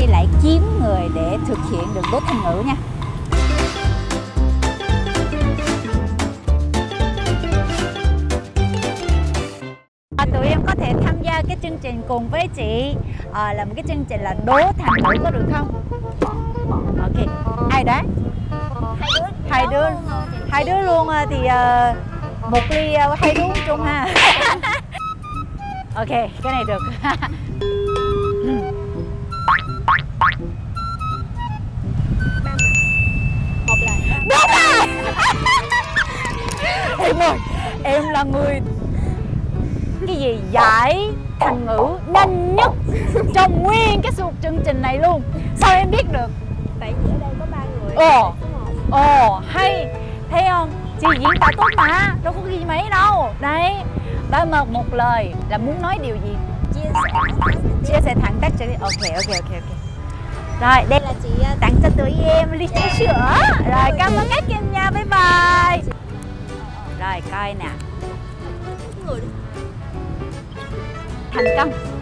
đây lại kiếm người để thực hiện được đốt thành ngữ nha. Tụi em có thể tham gia cái chương trình cùng với chị, là một cái chương trình là đố thành ngữ, có được không? Ok, ai đấy? Hai đứa luôn thì một ly hai đứa uống chung ha. Ok, cái này được. Một lần. Đúng rồi. Em ơi, em là người cái gì giải thành ngữ nhanh nhất trong nguyên cái suốt chương trình này luôn. Sao em biết được? Tại vì ở đây có 3 người. Ồ, hay. Thấy không? Chị diễn tả tốt mà, đâu có ghi mấy đâu. Đấy, ba một lời là muốn nói điều gì? Chia sẻ thẳng tắp cho đi. Ok. Rồi, đây là chị tặng cho tụi em ly trà sữa. Rồi, cảm ơn các em nha, bye bye. Rồi, coi nè. Thành công.